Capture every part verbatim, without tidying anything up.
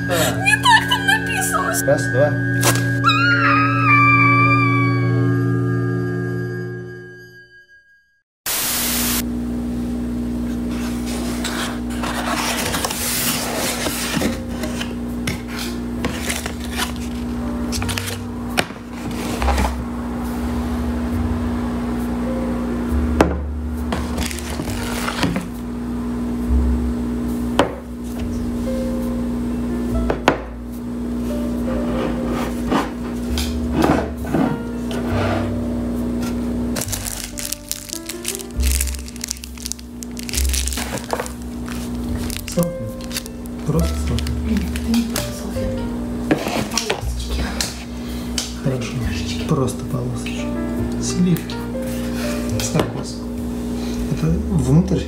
Не так там написано. Раз, два. Просто салфетки. Нет, это не просто салфетки. Полосочки. Хорошо. Просто полосочки. Сливки. С кокосом. Это внутрь.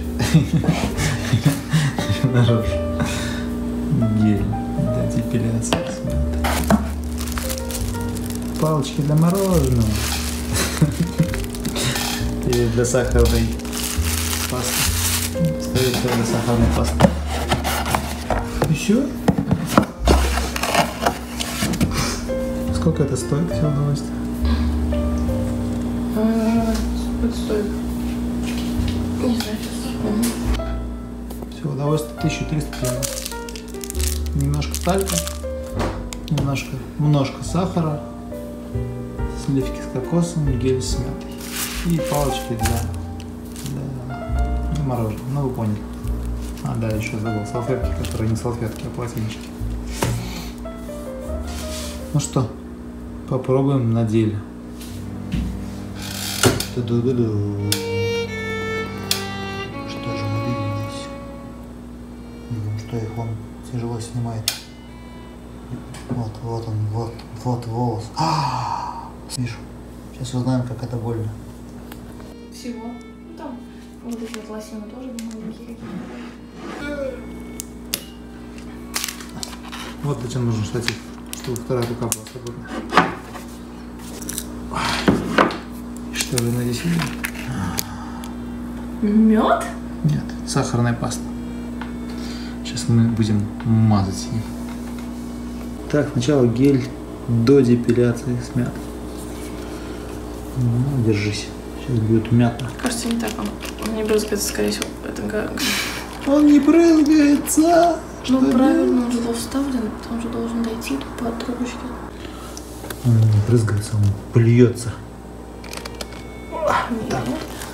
Наружу. Гель для депиляции. Палочки для мороженого. Или для сахарной пасты. Скорее всего, для сахарной пасты. Еще? Сколько это стоит, все удовольствие? Сколько стоит? Не знаю сейчас. Все удовольствие тысяча триста девяносто. Немножко талька, немножко, немножко сахара, сливки с кокосом, гель с мятой и палочки для, для, для мороженого. Ну вы поняли. А, да, еще забыл салфетки, которые не салфетки, а полотенечки. Ну что, попробуем на деле. Ду-ду-ду-ду. Что же мы видим здесь? Видим, что их он тяжело снимает. Вот, вот он, вот, вот волос. А, вижу. Сейчас узнаем, как это больно. Всего. Ну, там вот эти вот лосины тоже маленькие какие-то. Вот зачем нужен штатив, чтобы вторая рука была свободна. Что же мы здесь видим? Мед? Нет, сахарная паста. Сейчас мы будем мазать ее. Так, сначала гель до депиляции с мятой. Ну, держись. Сейчас будет мята. Кажется, не так. Он, он не брызгается, скорее всего. Это как... Он не брызгается. Ну, что правильно, он же был вставлен, он же должен дойти по трубочке. Он не брызгается, он плюется. Так.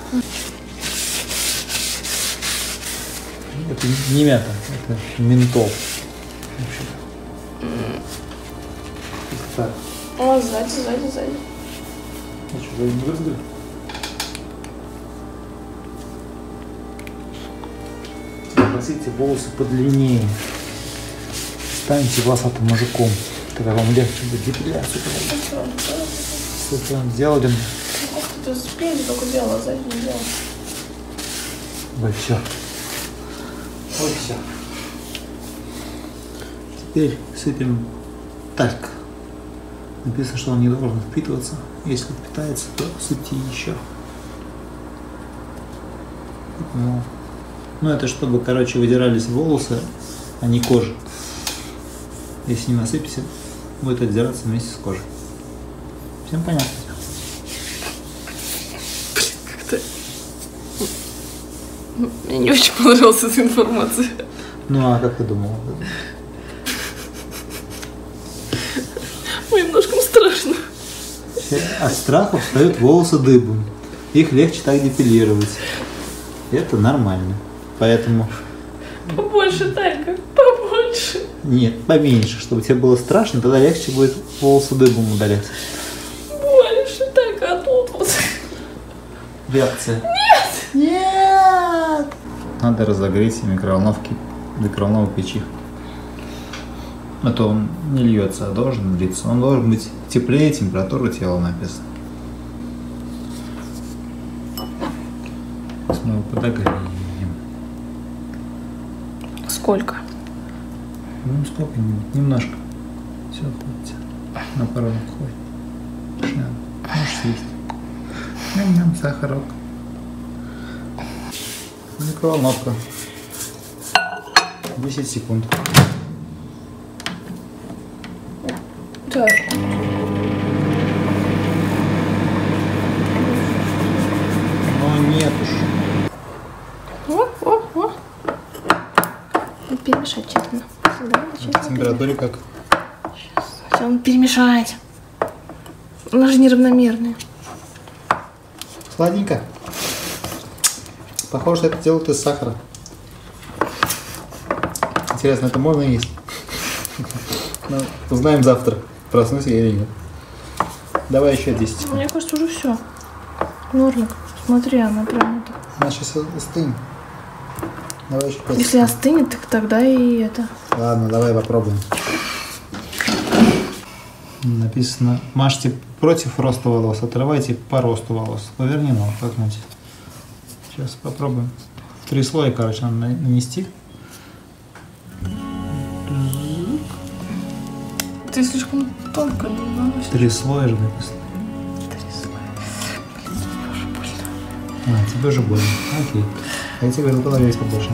Это не мята, это ментол. Так. О, сзади, сзади, сзади. А что, вы не брызгали? Носите волосы подлиннее. Станьте волосатым мужиком. Тогда вам легче будет депиляцию проводить. Если он сделал один. Ох ты, ты спереди только делал, а сзади не делал. Вот все. Вот все. Теперь сыпем тальк. Написано, что он не должен впитываться. Если впитается, то сыпьте еще. Ну, ну это чтобы, короче, выдирались волосы, а не кожа. Если не насыпите, будет отдираться вместе с кожей. Всем понятно? Как-то... Мне не очень понравилась эта информация. Ну а как ты думала? Моим ножкам страшно. От страха встают волосы дыбом. Их легче так депилировать. Это нормально. Поэтому... Побольше, Талька, побольше. Нет, поменьше, чтобы тебе было страшно, тогда легче будет волосы дыбом удалять. Больше, Талька, а тут вот. Реакция. Нет! Нет! Надо разогреть микроволновки, микроволновой печи. А то он не льется, а должен литься. Он должен быть теплее температуры тела написано. Сейчас мы его подогреем. Сколько? Ну сколько минут? Немножко. Все, хватит. На пару минут хватит. Надо. Можешь съесть. Ням-ням, сахарок. Микроволновка. десять секунд. Да. Ну нет уж. О, о, о. Перемешать тщательно. Да, По температуре как? Сейчас он перемешать. Она же неравномерная. Сладенько. Похоже, что это делают из сахара. Интересно, это можно есть? Ну, узнаем завтра, проснусь я или нет. Давай еще десять. Мне кажется, уже все. Нормик, смотри, она прям это. Она сейчас остынет. Давай еще пять. Если остынет, так тогда и это. Ладно, давай попробуем. Написано: мажьте против роста волос, отрывайте по росту волос. Поверни ногу, как-нибудь. Сейчас попробуем. В три слоя, короче, надо нанести. Ты слишком тонко наносишь. Три слоя же написано. Три слоя. Блин, тебе уже больно. А, тебе уже больно. Окей. А я тебе говорил, голове есть побольше.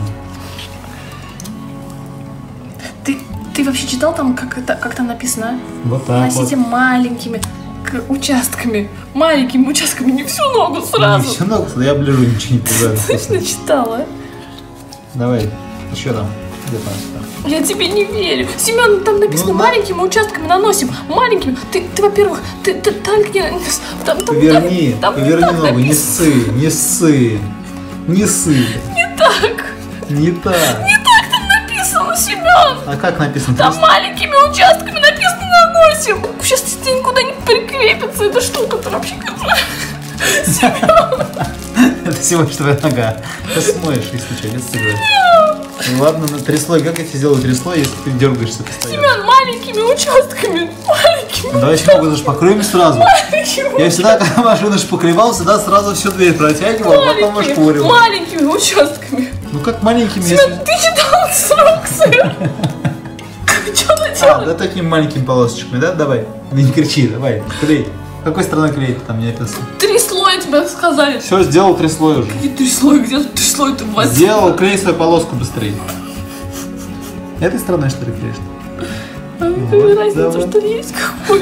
Ты, ты вообще читал там, как, это, как там написано? Вот так Носите вот. маленькими к- участками. Маленькими участками, не всю ногу сразу. Не всю ногу, да я оближу, ничего не пугаю. Точно читала? Давай, еще там. Где там? Я тебе не верю. Семен, там написано Ну, маленькими участками наносим. Маленькими. Ты, ты во-первых, ты, ты так не... Там, там, Поверни, там, там поверни так ногу, не написано. ссы, не ссы, не ссы. Не так. Не так. Не так там написано, Семен. А как написано? Там Просто- маленькими участками написано наносим. Сейчас тебе никуда не прикрепится эта штука-то вообще. Семен. Это всего лишь твоя нога. Ты смоешь, если что, без сыграть. Ну ладно, на три слоя. Как я тебе сделаю три слоя, если ты дергаешься постоянно? Семен, маленькими участками. Маленькими. Ну, давай ногу даже покроем сразу. Маленькими. Я всегда, когда машину покрывал, всегда сразу всю дверь протягивал, а потом Маленькими, ошпоривал. маленькими участками. Ну как маленькими, Семен, если... ты читал инструкцию? Что она А, делает? да такими маленькими полосочками, да? Давай. Ну не кричи, давай, клей. Какой стороной клеить там не написано? Три слоя тебе сказали. Все, сделал три слоя уже. Какие три слоя? Где три слоя ты возьмешь? Сделал, клей свою полоску быстрее. Этой стороной что ли клеишь? Вот, Разница, давай. что есть какой.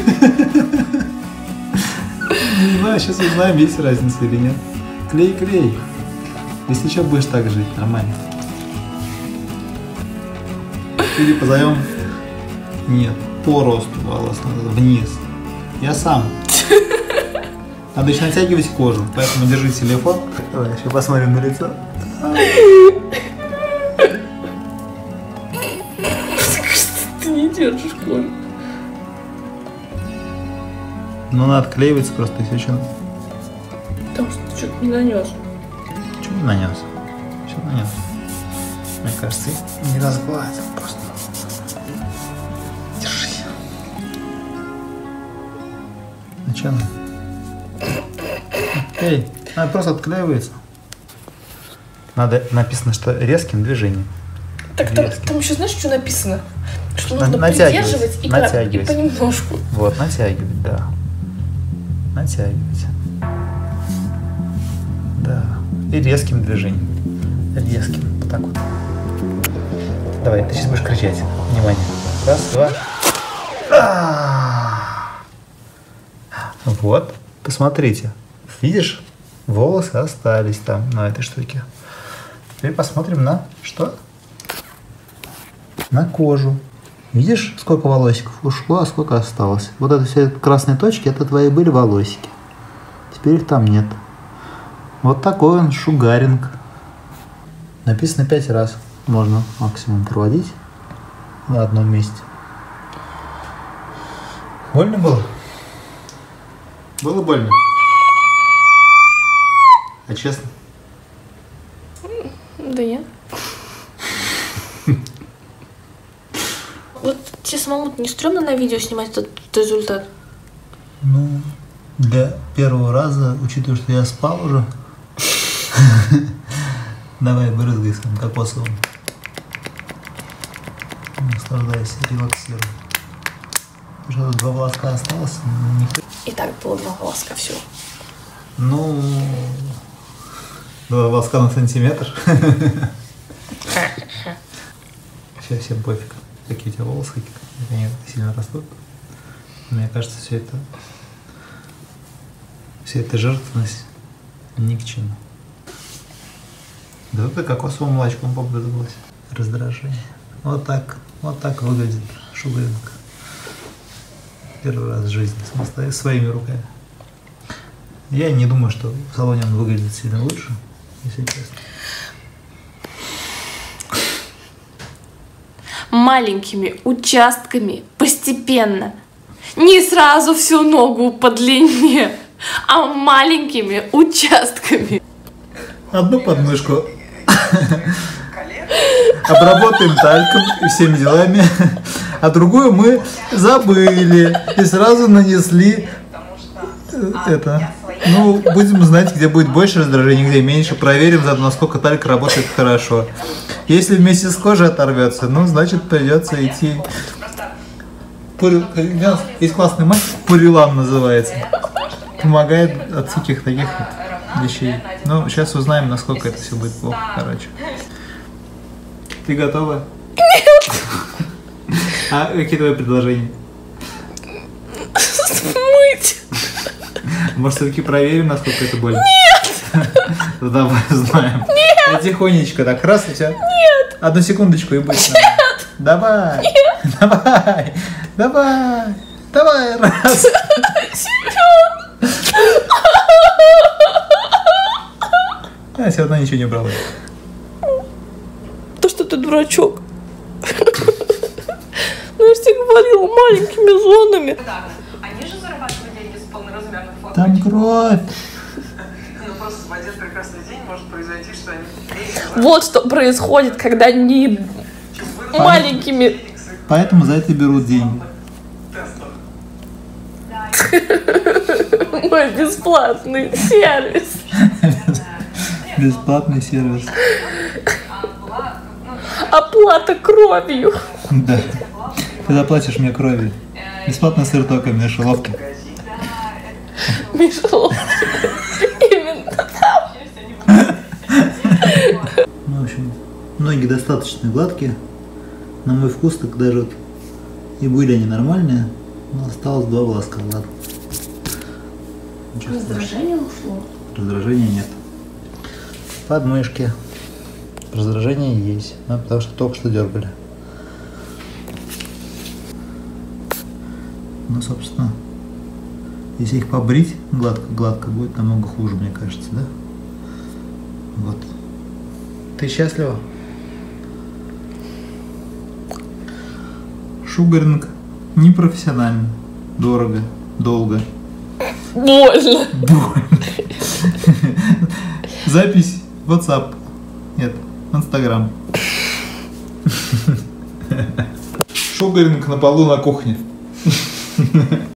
Не знаю, сейчас узнаем, есть разница или нет. Клей, клей. Если что, будешь так жить, нормально. Или позовем... Нет, по росту волос надо, вниз. Я сам. Надо еще натягивать кожу, поэтому держи телефон. Давай, еще посмотрим на лицо. Ты не держишь кожу. Ну, надо отклеиваться просто, если что. Потому что ты что-то не нанес. Чего не нанес? Все нанес. Мне кажется, не разгладил просто. Держись. Ну что? Эй, она просто отклеивается. Надо, написано, что резким движением. Так там, Резким. там еще знаешь, что написано? Что На- нужно натягивать, придерживать и, натягивать. по- и понемножку. Вот, натягивать, да. Натягивать. Да. И резким движением. Резким. Вот так вот. Давай, ты сейчас будешь кричать. Внимание. Раз, два. А-а-а! Вот. Посмотрите. Видишь? Волосы остались там, на этой штуке. Теперь посмотрим на что? На кожу. Видишь, сколько волосиков ушло, а сколько осталось? Вот это все красные точки, это твои были волосики. Теперь их там нет. Вот такой он шугаринг. Написано пять раз. Можно максимум проводить на одном месте. Больно было? Было больно? А честно? Да нет. Вот тебе самому не стрёмно на видео снимать этот результат? Ну, для первого раза, учитывая, что я спал уже, давай брызгай своим кокосовым. Наслаждайся, релаксируй. Уже два волоска осталось. И так было два волоска, все. Ну, два волоска на сантиметр. Сейчас всем пофиг, какие у тебя волосы, они сильно растут. Мне кажется, все это, вся эта жертвенность ни к чему. Да это кокосовым молочком побрызгалось. Раздражение. Вот так, вот так выглядит шугаринг. Первый раз в жизни, самостоятельно, своими руками. Я не думаю, что в салоне он выглядит сильно лучше, если честно. Маленькими участками, постепенно. Не сразу всю ногу по длине, а маленькими участками. Одну подмышку обработаем тальком и всеми делами, а другую мы забыли и сразу нанесли это. Ну, будем знать, где будет больше раздражения, где меньше. Проверим заодно, насколько тальк работает хорошо. Если вместе с кожей оторвется, ну, значит, придется идти. Есть классный мастер, Пурилан называется. Помогает от всяких таких вещей. Ну, сейчас узнаем, насколько это все будет плохо, короче. Ты готова? Нет. А какие твои предложения? Смыть. Может, все-таки проверим, насколько это больно? Нет. Ну, давай узнаем. Нет. Я тихонечко так, раз и все. Нет. Одну секундочку и будет. Нет. Давай. Нет. Давай. Давай. Давай, раз. Семен. Я все равно ничего не брала. То, что ты дурачок. Ну, я же тебе говорила, маленькими зонами. Они же зарабатывают деньги с полноразмерных фото. Там кровь. Ну, просто в один прекрасный день может произойти, что они... Вот что происходит, когда не маленькими... Поэтому за это берут деньги. Мой бесплатный сервис. Бесплатный сервис. Оплата кровью. Да. Ты заплатишь мне кровью. Бесплатно сыр только в мышеловке. Мишеловки. Именно там. Ну, в общем, ноги достаточно гладкие. На мой вкус, так даже вот и были они нормальные, но осталось два волоска. Ладно. Раздражение ушло. Раздражения нет. Подмышки. Раздражение есть. Ну, потому что только что дергали. Ну, собственно, если их побрить гладко-гладко, будет намного хуже, мне кажется, да? Вот. Ты счастлива? Шугаринг непрофессионально. Дорого. Долго. Больно. Больно. Запись в WhatsApp. Нет, в Instagram. Шугаринг на полу на кухне.